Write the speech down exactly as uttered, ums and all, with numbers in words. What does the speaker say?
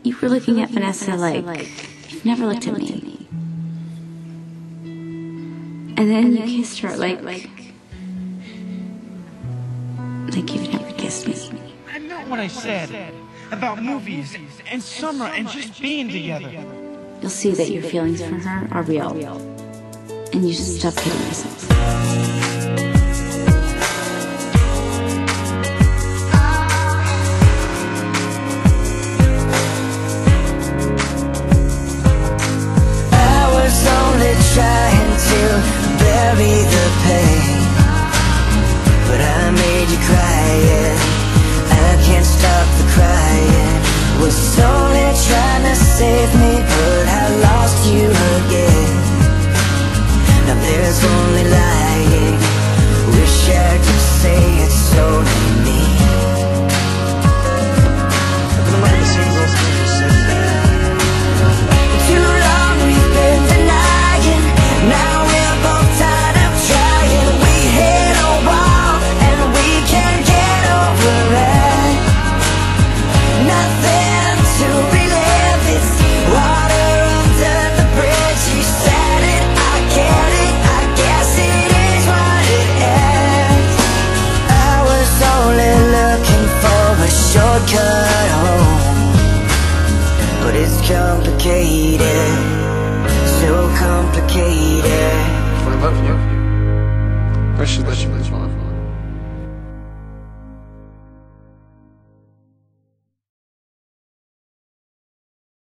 You were looking at Vanessa like you've never looked at me. And then you kissed her like like you've never kissed me. I meant what I said about movies and summer and just being together. You'll see that your feelings for her are real. And you just stop kidding yourself. Trying to bury the pain, but I made you cry, yeah. I can't stop the crying. Was only trying to save me, but I lost you again. Now there's only lying. Wish I could say it's only me. I've been wanting to sing those things you said. Too long we've been denied. Now we're both tired of trying. We hit a wall and we can't get over it. Nothing to relive. It's water under the bridge. You said it, I get it. I guess it is what it is. I was only looking for a shortcut home, but it's complicated. So complicated. I love you. I should let you live.